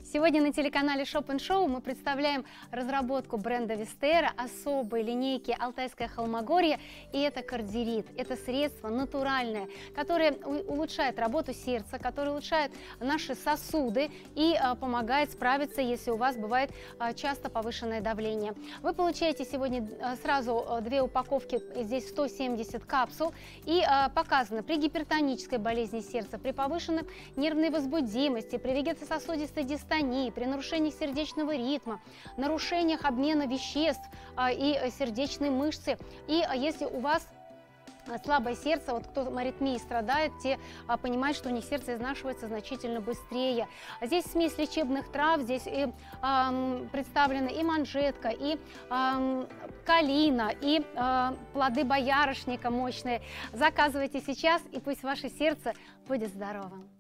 Сегодня на телеканале Shop & Show мы представляем разработку бренда Вистера особой линейки Алтайское холмогорье, и это кардерит. Это средство натуральное, которое улучшает работу сердца, которое улучшает наши сосуды и помогает справиться, если у вас бывает часто повышенное давление. Вы получаете сегодня сразу 2 упаковки, здесь 170 капсул, и показано при гипертонической болезни сердца, при повышенной нервной возбудимости, при вегетососудистой дистонии, при нарушениях сердечного ритма, нарушениях обмена веществ и сердечной мышцы. И если у вас слабое сердце, вот кто аритмией страдает, те понимают, что у них сердце изнашивается значительно быстрее. Здесь смесь лечебных трав, здесь представлена и манжетка, и калина, и плоды боярышника мощные. Заказывайте сейчас, и пусть ваше сердце будет здоровым.